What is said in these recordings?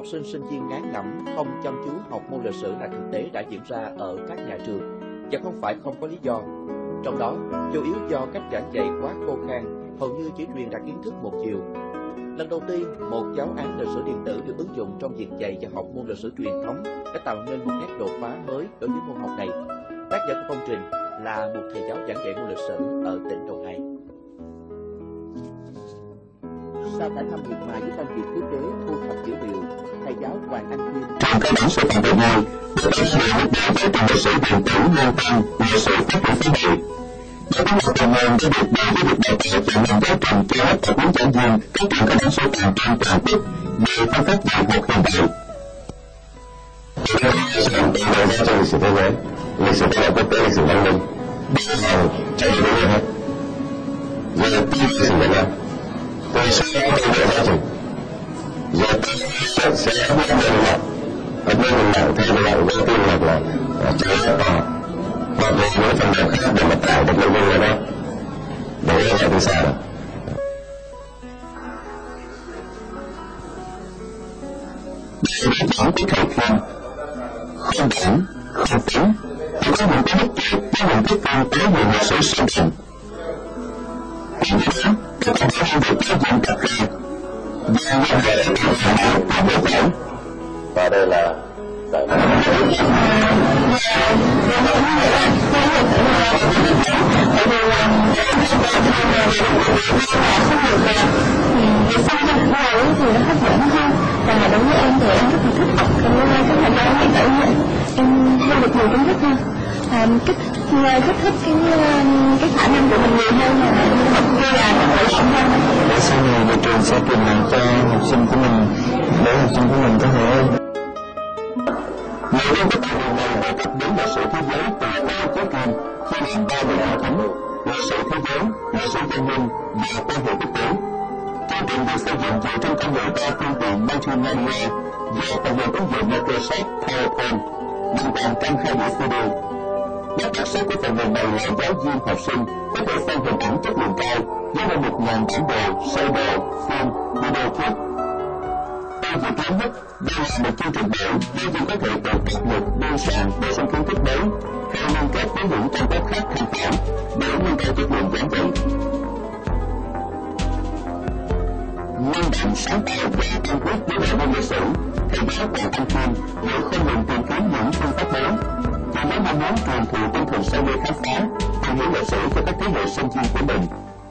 sinh sinh viên ngán ngẩm không chăm chú học môn lịch sử là thực tế đã diễn ra ở các nhà trường, và không phải không có lý do. Trong đó, chủ yếu do cách giảng dạy quá khô khan, hầu như chỉ truyền đạt kiến thức một chiều. Lần đầu tiên, một giáo án lịch sử điện tử được ứng dụng trong việc dạy và học môn lịch sử truyền thống đã tạo nên một nét đột phá mới đối với môn học này. Tác giả của công trình là một thầy giáo giảng dạy môn lịch sử ở tỉnh Đồng Nai. Sau cả năm miệt mài với công việc thiết kế, thu thập dữ liệu, thầy giáo Hoàng Anh Kim trong cao đẳng sư phạm Đồng Nai được chỉ đạo giáo trình lịch sử điện tử nâng cao lịch sử phát triển thế hệ. Giáo trình Đồng Nai đã được Bộ Giáo dục Đào tạo chọn làm giáo trình cho hết tập huấn giảng viên các trường cao đẳng sư phạm trên toàn quốc về phương pháp dạy học hiện đại. Giáo trình lịch sử thế giới, lịch sử khoa học quốc tế, lịch sử văn minh, chạy về hết. Giờ tiếp lịch sử Việt Nam. Tôi sẽ có thể giáo trình. Giờ sẽ có thể là ở bên mình nào theo lại với tin hoặc là chơi sẽ có hoặc là những phần nào khác để mà tạo được nội dung này đó để cho đi xa được. Những cái thời gian không đẳng, không tính, chỉ có một cái mức tuyệt với một cái phần tới một lịch sử sinh thành. Hiện đó, các bạn sẽ được các dân tập ra và những người đã được phản hồi của bộ giáo. Và đây là tại Việc xây dựng của này thì nó hấp dẫn hơn, và đối với em thì em rất là thích học cái thời gian điện tử này, em thu được nhiều kiến thức hơn, rất thích cái khả năng của mình nhiều hơn là học kia là nó lợi dụng hơn. Sau này nhà trường sẽ truyền lại cho học sinh của mình để học sinh của mình có thể nhiều kiến thức này đề cập đến lịch sử thế giới từ quá khứ kim khi làm ba đề hội thánh, lịch sử thế giới, lịch sử văn minh và quan hệ quốc tế. Chương trình được xây dựng dựa trên công nghệ đa phương tiện multimedia và phần mềm ứng dụng Microsoft PowerPoint nằm tàng trong 2 đĩa CD. Các đặc sắc của phần mềm này là giáo viên học sinh có thể xem hình ảnh chất lượng cao với hơn 1.000 bản đồ, sơ đồ, phim, video clip. Điều gì lớn nhất, đây là một chương trình mới, giáo viên có thể tự cập nhật, biên soạn, bổ sung kiến thức mới, hay liên kết với những trang web khác tham khảo để nâng cao chất lượng giảng dạy. Năng động sáng tạo và tâm huyết với đời môn lịch sử, thầy giáo Hoàng Anh Kim lại không ngừng tìm kiếm những phương pháp mới, chỉ với mong muốn truyền thụ tinh thần say mê khám phá, tìm hiểu lịch sử cho các thế hệ sinh viên của mình.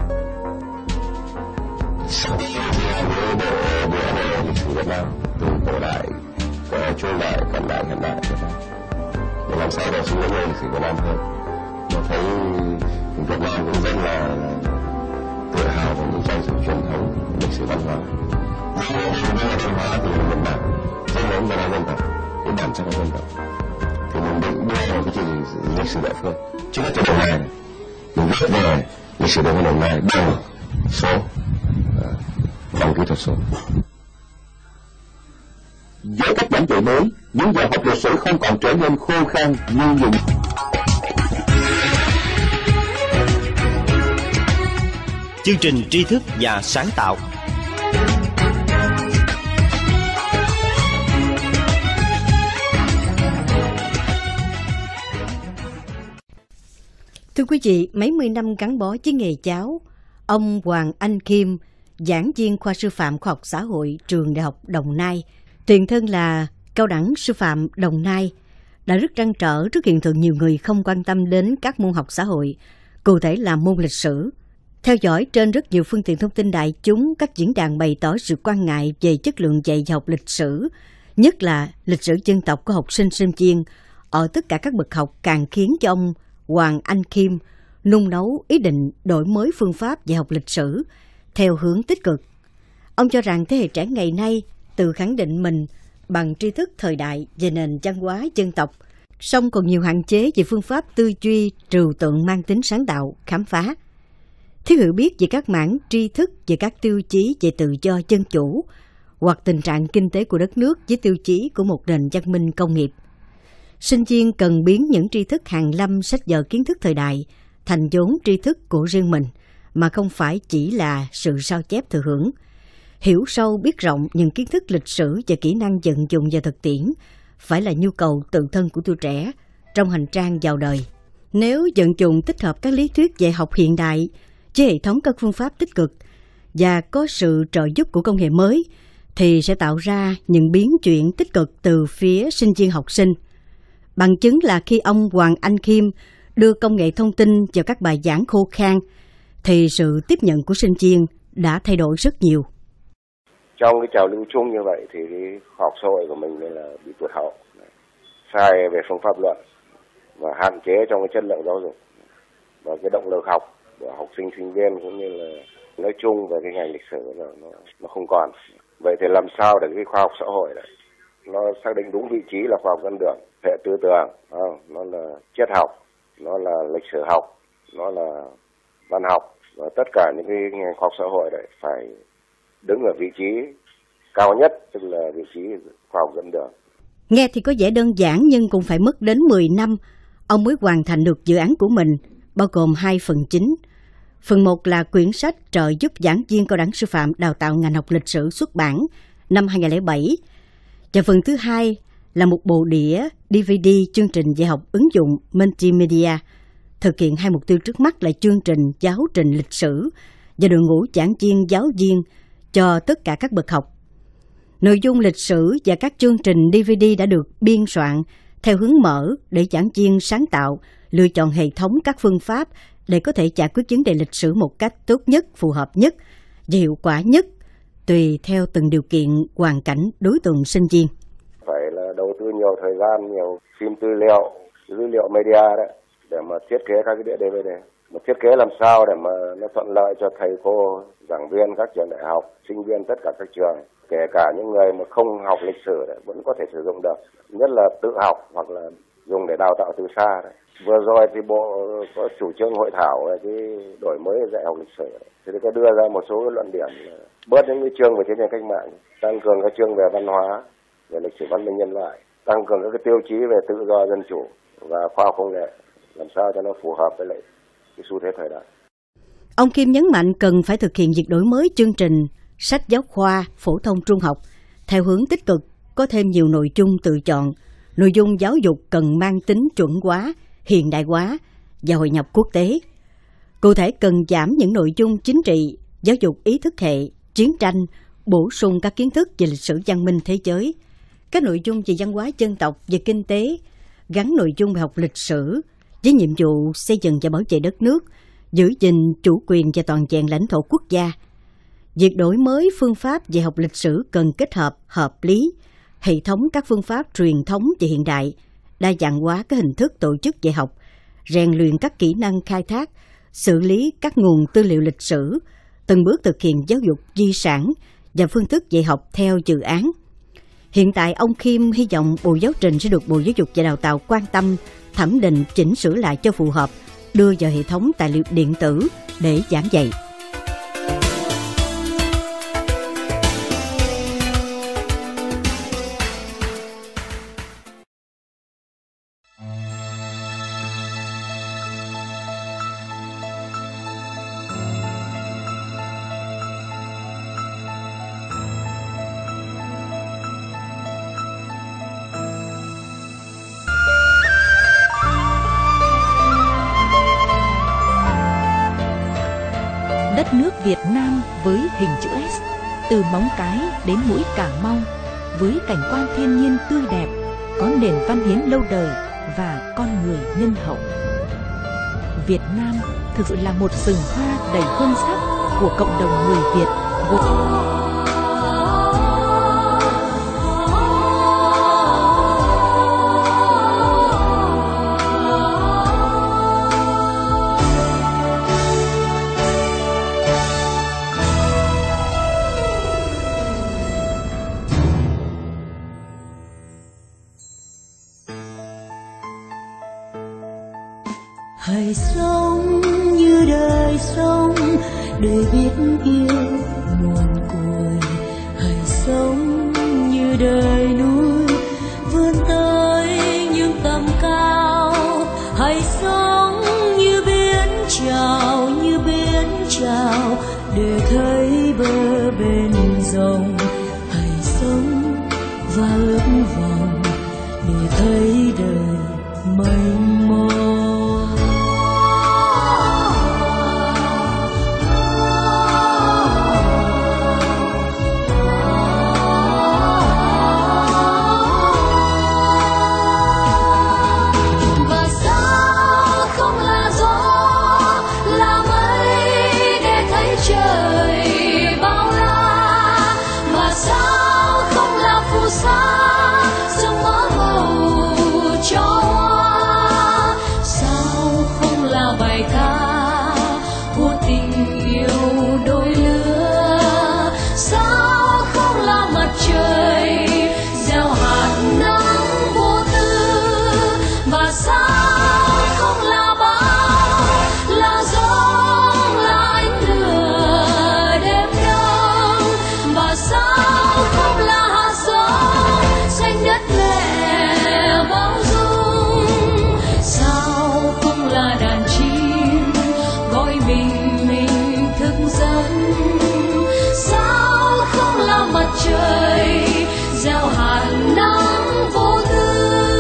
Sau khi bộ lịch sử Việt Nam từ cổ đại, trung đại, cận đại, hiện đại để làm sao để chúng ta lịch sử Việt Nam hơn. Tôi thấy Việt Nam cũng rất là tự hào về những trang sử truyền thống lịch sử văn hóa. Văn hóa thì mình bảo rất lớn văn hóa dân tộc, cái bản chất của dân tộc. Thì mình định đưa vào cái chương trình lịch sử địa phương. Trước hết cho Đồng Nai này, mình viết về lịch sử Đồng Nai bằng số, bằng kỹ thuật số. Với cách giảng dạy mới, những giờ học lịch sử không còn trở nên khô khan như những chương trình tri thức và sáng tạo. Thưa quý vị, mấy mươi năm gắn bó với nghề giáo, ông Hoàng Anh Kim, giảng viên khoa sư phạm khoa học xã hội trường Đại học Đồng Nai, tiền thân là Cao đẳng Sư phạm Đồng Nai, đã rất trăn trở trước hiện tượng nhiều người không quan tâm đến các môn học xã hội, cụ thể là môn lịch sử. Theo dõi trên rất nhiều phương tiện thông tin đại chúng, các diễn đàn bày tỏ sự quan ngại về chất lượng dạy và học lịch sử, nhất là lịch sử dân tộc của học sinh sinh viên ở tất cả các bậc học, càng khiến cho ông Hoàng Anh Kim nung nấu ý định đổi mới phương pháp dạy học lịch sử theo hướng tích cực. Ông cho rằng thế hệ trẻ ngày nay tự khẳng định mình bằng tri thức thời đại về nền văn hóa dân tộc, song còn nhiều hạn chế về phương pháp tư duy trừu tượng mang tính sáng tạo, khám phá. Thiếu hiểu biết về các mảng tri thức về các tiêu chí về tự do dân chủ hoặc tình trạng kinh tế của đất nước với tiêu chí của một nền văn minh công nghiệp. Sinh viên cần biến những tri thức hàn lâm sách vở kiến thức thời đại thành vốn tri thức của riêng mình, mà không phải chỉ là sự sao chép thừa hưởng. hiểu sâu biết rộng những kiến thức lịch sử và kỹ năng vận dụng vào thực tiễn phải là nhu cầu tự thân của tuổi trẻ trong hành trang vào đời. Nếu vận dụng tích hợp các lý thuyết dạy học hiện đại với hệ thống các phương pháp tích cực và có sự trợ giúp của công nghệ mới, thì sẽ tạo ra những biến chuyển tích cực từ phía sinh viên học sinh. Bằng chứng là khi ông Hoàng Anh Khiêm đưa công nghệ thông tin vào các bài giảng khô khan, thì sự tiếp nhận của sinh viên đã thay đổi rất nhiều. Trong cái trào lưu chung như vậy thì cái khoa học xã hội của mình là bị tụt hậu, sai về phương pháp luận và hạn chế trong cái chất lượng giáo dục, và cái động lực học của học sinh sinh viên cũng như là nói chung về cái ngành lịch sử nó không còn. Vậy thì làm sao để cái khoa học xã hội này nó xác định đúng vị trí là khoa học dân đường, hệ tư tưởng, nó là triết học, nó là lịch sử học, nó là văn học, và tất cả những cái ngành khoa học xã hội này phải đứng ở vị trí cao nhất, tức là vị trí khoa học dẫn đường. Nghe thì có vẻ đơn giản nhưng cũng phải mất đến 10 năm ông mới hoàn thành được dự án của mình, bao gồm 2 phần chính. Phần 1 là quyển sách trợ giúp giảng viên cao đẳng sư phạm đào tạo ngành học lịch sử xuất bản năm 2007. Và phần thứ 2 là một bộ đĩa DVD chương trình dạy học ứng dụng multimedia, thực hiện 2 mục tiêu trước mắt là chương trình giáo trình lịch sử và đội ngũ giảng viên giáo viên cho tất cả các bậc học. Nội dung lịch sử và các chương trình DVD đã được biên soạn theo hướng mở để giảng viên sáng tạo lựa chọn hệ thống các phương pháp để có thể giải quyết vấn đề lịch sử một cách tốt nhất, phù hợp nhất và hiệu quả nhất, tùy theo từng điều kiện, hoàn cảnh, đối tượng sinh viên. Phải là đầu tư nhiều thời gian, nhiều phim tư liệu media đấy, để mà thiết kế các cái đĩa DVD. Mà thiết kế làm sao để mà nó thuận lợi cho thầy cô, giảng viên các trường đại học, sinh viên tất cả các trường, kể cả những người mà không học lịch sử đấy, vẫn có thể sử dụng được. Nhất là tự học hoặc là dùng để đào tạo từ xa đấy. Vừa rồi thì Bộ có chủ trương hội thảo về cái đổi mới dạy học lịch sử. Thì có đưa ra một số luận điểm, bớt những cái chương về chiến tranh cách mạng, tăng cường các chương về văn hóa, về lịch sử văn minh nhân loại, tăng cường các cái tiêu chí về tự do dân chủ và khoa học công nghệ, làm sao cho nó phù hợp với lại cái xu thế thời đại. Ông Kim nhấn mạnh cần phải thực hiện việc đổi mới chương trình sách giáo khoa phổ thông trung học theo hướng tích cực, có thêm nhiều nội dung tự chọn. Nội dung giáo dục cần mang tính chuẩn hóa, hiện đại hóa và hội nhập quốc tế. Cụ thể cần giảm những nội dung chính trị, giáo dục ý thức hệ, chiến tranh, bổ sung các kiến thức về lịch sử văn minh thế giới, các nội dung về văn hóa dân tộc và kinh tế, gắn nội dung về học lịch sử với nhiệm vụ xây dựng và bảo vệ đất nước, giữ gìn chủ quyền và toàn vẹn lãnh thổ quốc gia. Việc đổi mới phương pháp dạy học lịch sử cần kết hợp hợp lý, hệ thống các phương pháp truyền thống và hiện đại, đa dạng hóa các hình thức tổ chức dạy học, rèn luyện các kỹ năng khai thác, xử lý các nguồn tư liệu lịch sử, từng bước thực hiện giáo dục di sản và phương thức dạy học theo dự án. Hiện tại, ông Kim hy vọng Bộ Giáo trình sẽ được Bộ Giáo dục và Đào tạo quan tâm, thẩm định, chỉnh sửa lại cho phù hợp, đưa vào hệ thống tài liệu điện tử để giảng dạy. Đất nước Việt Nam với hình chữ S, từ Móng Cái đến mũi Cà Mau, với cảnh quan thiên nhiên tươi đẹp, có nền văn hiến lâu đời và con người nhân hậu. Việt Nam thực sự là một rừng hoa đầy hương sắc của cộng đồng người Việt. Hãy sống như đời sống để biết yêu nguồn cội. Hãy sống như đời núi vươn tới những tầm cao. Hãy sống như biển trào để thấy bờ bên dòng. rộng, hãy sống và ước vọng để thấy đời mênh mông. Và sao không là gió, là mây để thấy trời bao la, mà sao không là phù sa sương mơ màu cho hoa, sao không là bài ca của tình yêu đôi lứa, sao không là mặt trời gieo hạt nắng vô tư, và sao không là bão, là gió, là ánh lửa đêm đông, và sao không là hạt giống xanh đất lẻ bao dung, sao không là đàn chim gọi mình thức giấc, sao không là mặt trời gieo hạt nắng vô tư.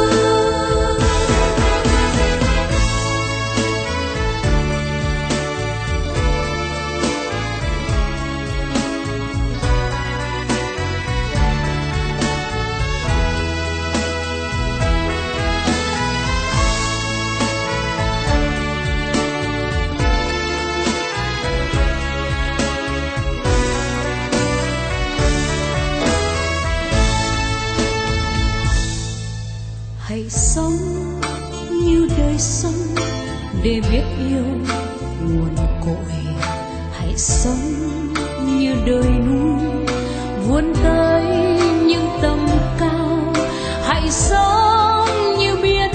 Hãy sống như đời sống để biết yêu nguồn cội, hãy sống như đời núi vươn tới những tầm cao, hãy sống như biển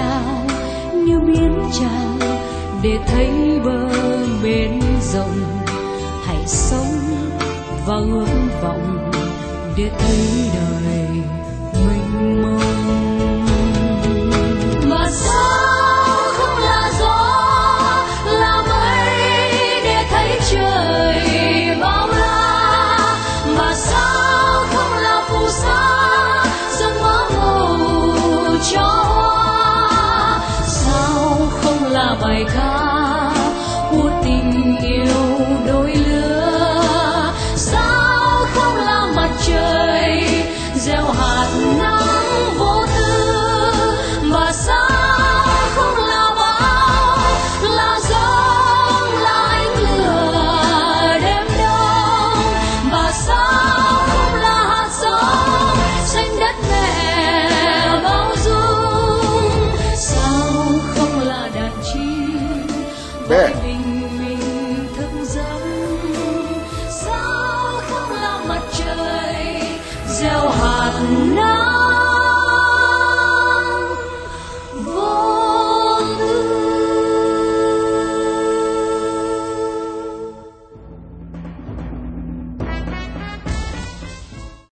trào để thấy bờ bến rộng, hãy sống và ước vọng để thấy đời mênh mông. Mà sao không là gió, là mây để thấy trời bao la, mà sao không là phù sa sương mơ màu cho hoa, sao không là bài ca của tình yêu đôi lứa, sao không là mặt trời gieo hạt nắng vô tư, mà sao không là bão, là gió, là ánh lửa đêm đông, mà sao không là hạt giống xanh đất mẹ bao dung, sao không là đàn chim. Bé,